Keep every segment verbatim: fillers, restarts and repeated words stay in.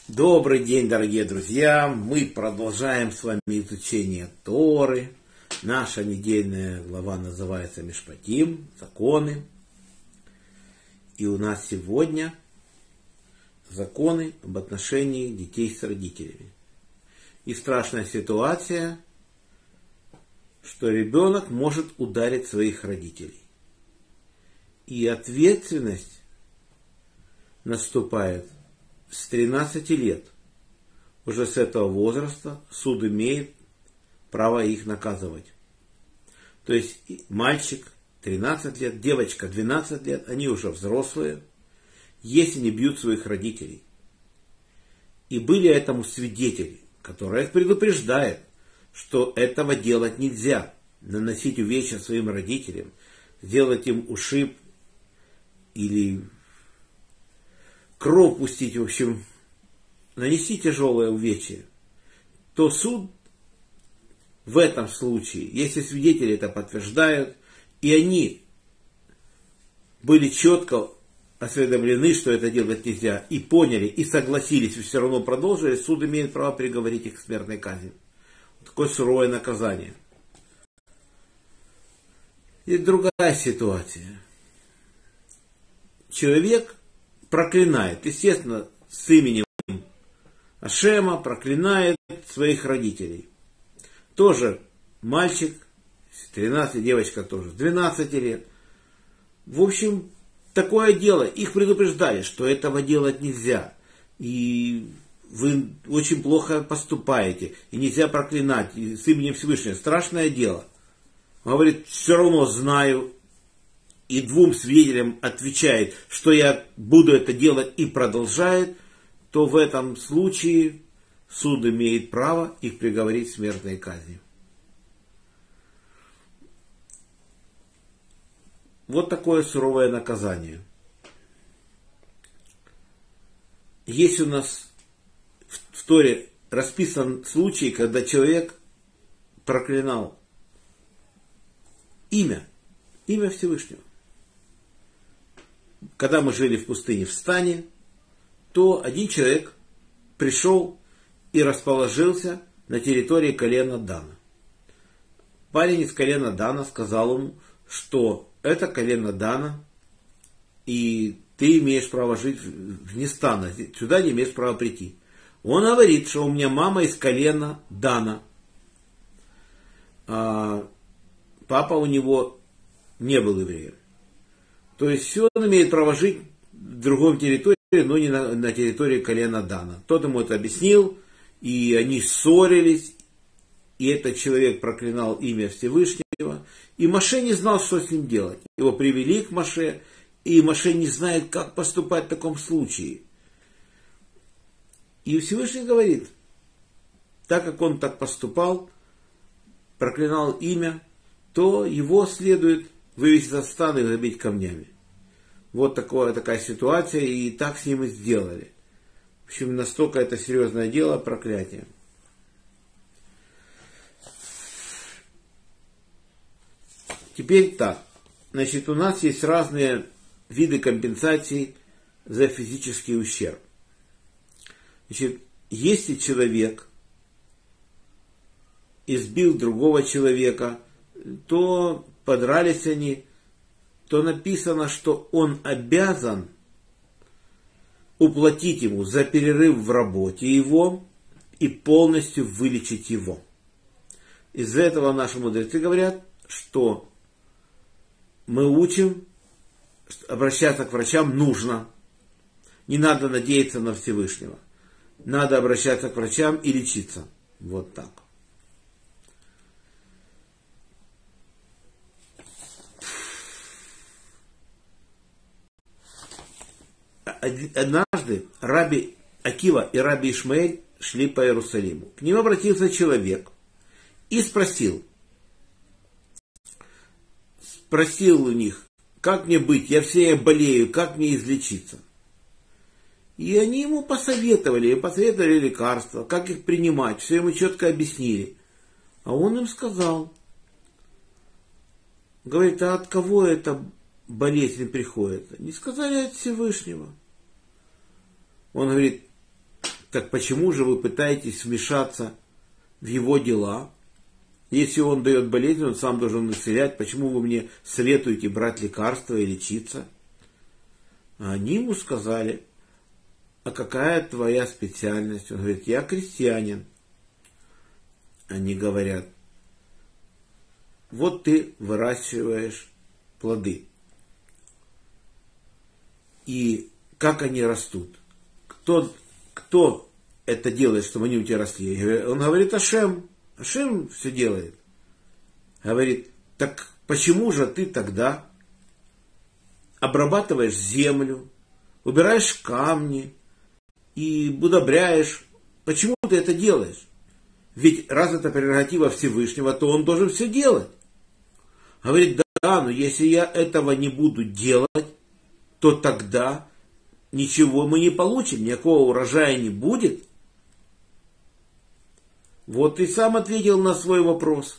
Добрый день, дорогие друзья! Мы продолжаем с вами изучение Торы. Наша недельная глава называется Мишпатим, законы. И у нас сегодня законы об отношении детей с родителями. И страшная ситуация, что ребенок может ударить своих родителей. И ответственность наступает с тринадцати лет. Уже с этого возраста суд имеет право их наказывать. То есть мальчик тринадцать лет, девочка двенадцать лет, они уже взрослые, если не бьют своих родителей. И были этому свидетели, которые их предупреждают, что этого делать нельзя. Наносить увечья своим родителям, сделать им ушиб или кровь пустить, в общем, нанести тяжелое увечье, то суд в этом случае, если свидетели это подтверждают, и они были четко осведомлены, что это делать нельзя, и поняли, и согласились, и все равно продолжили, суд имеет право приговорить их к смертной казни. Такое суровое наказание. И другая ситуация. Человек проклинает, естественно, с именем Ашема, проклинает своих родителей. Тоже мальчик, тринадцать, девочка тоже, двенадцать лет. В общем, такое дело. Их предупреждали, что этого делать нельзя. И вы очень плохо поступаете. И нельзя проклинать. И с именем Всевышнего. Страшное дело. Он говорит, все равно знаю. И двум свидетелям отвечает, что я буду это делать и продолжает, то в этом случае суд имеет право их приговорить к смертной казни. Вот такое суровое наказание. Есть у нас в Торе расписан случай, когда человек проклинал имя, имя Всевышнего. Когда мы жили в пустыне в Стане, то один человек пришел и расположился на территории колена Дана. Парень из колена Дана сказал ему, что это колено Дана, и ты имеешь право жить вне стана, сюда не имеешь права прийти. Он говорит, что у меня мама из колена Дана. А папа у него не был евреем. То есть все, он имеет право жить в другой территории, но не на, на территории колена Дана. Тот ему это объяснил, и они ссорились, и этот человек проклинал имя Всевышнего, и Моше не знал, что с ним делать. Его привели к Моше, и Моше не знает, как поступать в таком случае. И Всевышний говорит, так как он так поступал, проклинал имя, то его следует вывести из стана и забить камнями. Вот такое, такая ситуация, и так с ним и сделали. В общем, настолько это серьезное дело, проклятие. Теперь так. Значит, у нас есть разные виды компенсаций за физический ущерб. Значит, если человек избил другого человека, то подрались они, то написано, что он обязан уплатить ему за перерыв в работе его и полностью вылечить его. Из-за этого наши мудрецы говорят, что мы учим, что обращаться к врачам нужно. Не надо надеяться на Всевышнего. Надо обращаться к врачам и лечиться. Вот так. Однажды Раби Акива и Раби Ишмаэль шли по Иерусалиму. К ним обратился человек и спросил, спросил у них, как мне быть, я все болею, как мне излечиться? И они ему посоветовали, посоветовали лекарства, как их принимать, все ему четко объяснили. А он им сказал, говорит, а от кого эта болезнь приходит? Не сказали от Всевышнего. Он говорит, Так почему же вы пытаетесь вмешаться в его дела? Если он дает болезнь, он сам должен исцелять. Почему вы мне советуете брать лекарства и лечиться? А они ему сказали: а какая твоя специальность? Он говорит: я крестьянин. Они говорят: вот ты выращиваешь плоды. И как они растут? Кто, кто это делает, чтобы они у тебя росли? Он говорит: Ашем. Ашем все делает. Говорит: так почему же ты тогда обрабатываешь землю, убираешь камни и удобряешь? Почему ты это делаешь? Ведь раз это прерогатива Всевышнего, то он должен все делать. Говорит: да, но если я этого не буду делать, то тогда ничего мы не получим, никакого урожая не будет. Вот и сам ответил на свой вопрос.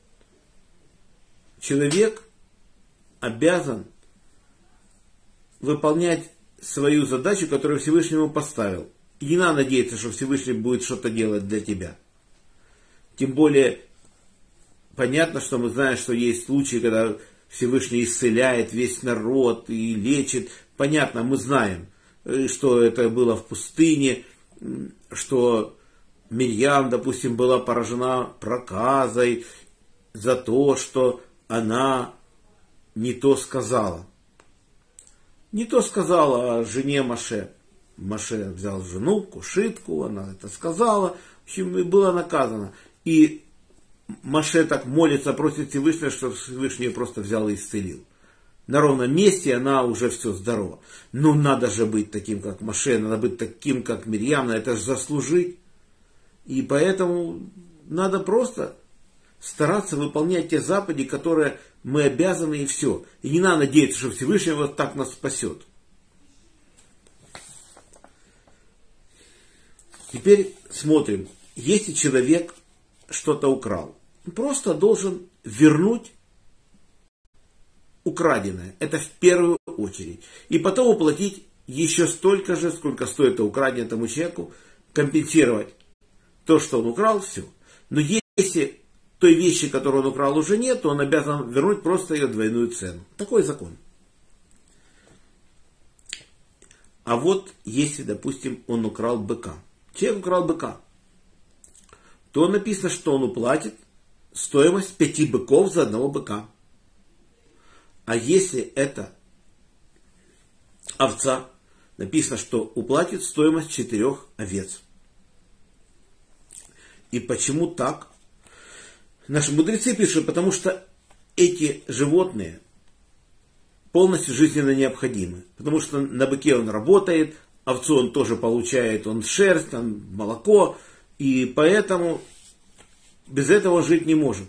Человек обязан выполнять свою задачу, которую Всевышний ему поставил. И не надо надеяться, что Всевышний будет что-то делать для тебя. Тем более, понятно, что мы знаем, что есть случаи, когда Всевышний исцеляет весь народ и лечит. Понятно, мы знаем, что это было в пустыне, что Мирьям, допустим, была поражена проказой за то, что она не то сказала. Не то сказала о жене Моше. Моше взял жену, кушитку, она это сказала, в общем, и была наказана. И Моше так молится, просит Всевышнего, что Всевышний ее просто взял и исцелил. На ровном месте она уже все здорова. Ну, надо же быть таким, как Моше, надо быть таким, как Мирьям, надо это же заслужить. И поэтому надо просто стараться выполнять те заповеди, которые мы обязаны, и все. И не надо надеяться, что Всевышний вот так нас спасет. Теперь смотрим. Если человек что-то украл, он просто должен вернуть украденное. Это в первую очередь. И потом уплатить еще столько же, сколько стоит это украденное этому человеку, компенсировать то, что он украл, все. Но если той вещи, которую он украл, уже нет, то он обязан вернуть просто ее двойную цену. Такой закон. А вот если, допустим, он украл быка. Человек украл быка. То написано, что он уплатит стоимость пяти быков за одного быка. А если это овца, написано, что уплатит стоимость четырех овец. И почему так? Наши мудрецы пишут, потому что эти животные полностью жизненно необходимы. Потому что на быке он работает, овцу он тоже получает, он шерсть, он молоко. И поэтому без этого он жить не может.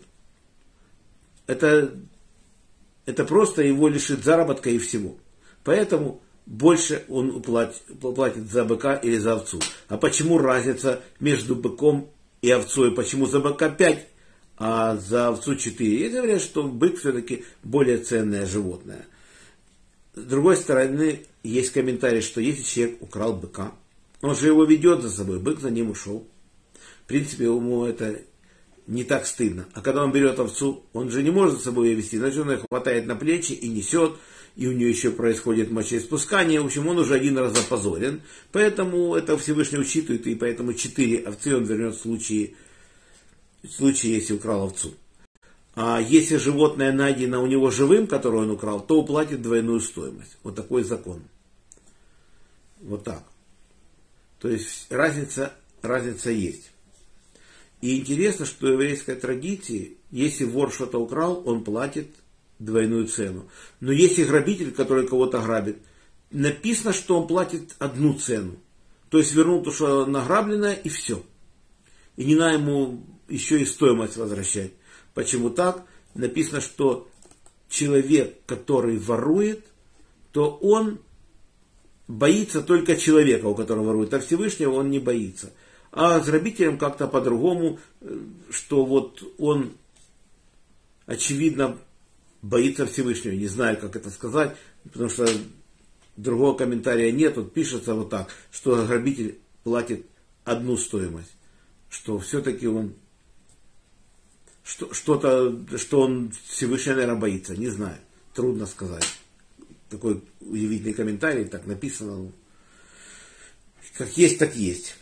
Это, это просто его лишит заработка и всего. Поэтому больше он уплатит, уплатит за быка или за овцу. А почему разница между быком и овцой? Почему за быка пять, а за овцу четыре? И говорят, что бык все-таки более ценное животное. С другой стороны, есть комментарий, что если человек украл быка, он же его ведет за собой, бык за ним ушел. В принципе, ему это не так стыдно. А когда он берет овцу, он же не может за собой ее вести, значит, он ее хватает на плечи и несет, и у нее еще происходит мочеиспускание. В общем, он уже один раз опозорен. Поэтому это Всевышний учитывает, и поэтому четыре овцы он вернет в случае, в случае, если украл овцу. А если животное найдено у него живым, которое он украл, то уплатит двойную стоимость. Вот такой закон. Вот так. То есть разница, разница есть. И интересно, что в еврейской традиции, если вор что-то украл, он платит двойную цену. Но если грабитель, который кого-то грабит, написано, что он платит одну цену. То есть вернул то, что награбленное, и все. И не надо ему еще и стоимость возвращать. Почему так? Написано, что человек, который ворует, то он боится только человека, у которого ворует, а Всевышнего он не боится. А с грабителем как-то по-другому, что вот он, очевидно, боится Всевышнего. Не знаю, как это сказать, потому что другого комментария нет. Тут пишется вот так, что грабитель платит одну стоимость, что все-таки он что, что-то, что он Всевышний, наверное, боится, не знаю, трудно сказать. Такой удивительный комментарий, так написано, как есть, так есть.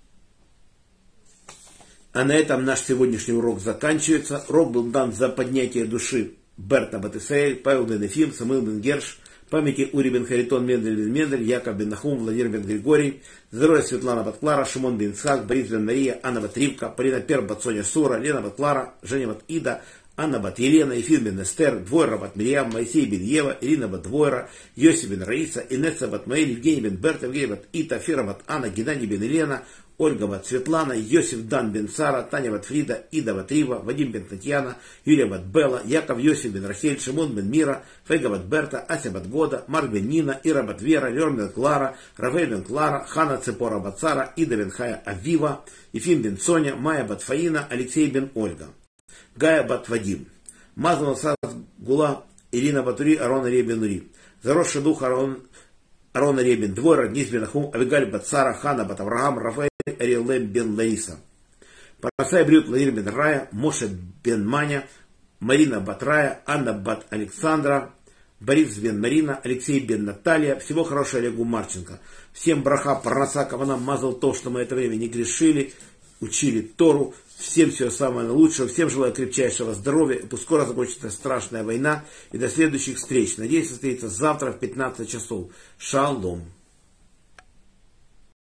А на этом наш сегодняшний урок заканчивается. Урок был дан за поднятие души Берта бат Исраэль, Павел бен Ефим, Самуил бен Герш, памяти Ури бен Харитон, Мендель бен Мендель, Яков бен Нахум, Владимир бен Григорий, здоровья Светлана бат Клара, Шимон бен Ицхак, Борис бен Мария, Анна бат Ривка, Полина Пер бат Соня Сура, Лена бат Клара, Женя бат Ида, Анна бат Елена, Ефим бен Эстер, Двойра бат Мирьям, Моисей бен Ева, Ирина бат Двойра, Йосиф бен Раиса, Инесса бат Маэль, Евгений бен Берта, Евгений бат Ита, Фира бат Анна, Геннадий бен Елена, Ольга бат Светлана, Йосиф Дан бен Сара, Таня бат Фрида, Ида бат Рива, Вадим бен Татьяна, Юлия бат Белла, Яков Йосиф бен Рахель, Шимон бен Мира, Фейга бат Берта, Ася бат Года, Марк бен Нина, Ира бат Вера, Лерн бен Клара, Равель бен Клара, Хана Цепора бат Сара, Ида бен Хая Авива, Ефим бен Соня, Майя бат Фаина, Алексей бен Ольга, Гая бат Вадим, Мазанов Саз Гула, Ирина Батури, Арон Ария бен Ури, заросший дух Арон Арон Ария бен Двойра, Низ бен Ахум, Авигаль бат Сара, Хана бат Авраам, Рафаэль Ариэлем бен Лариса, Парасай Брют, Владимир бен Рая, Моше бен Маня, Марина бат Рая, Анна бат Александра, Борис бен Марина, Алексей бен Наталья. Всего хорошего Олегу Марченко. Всем браха, парнаса, кавана, мазал то, что мы это время не грешили, учили Тору. Всем всего самого лучшего. Всем желаю крепчайшего здоровья. Пусть скоро закончится страшная война. И до следующих встреч. Надеюсь, встретиться завтра в пятнадцать часов. Шалом.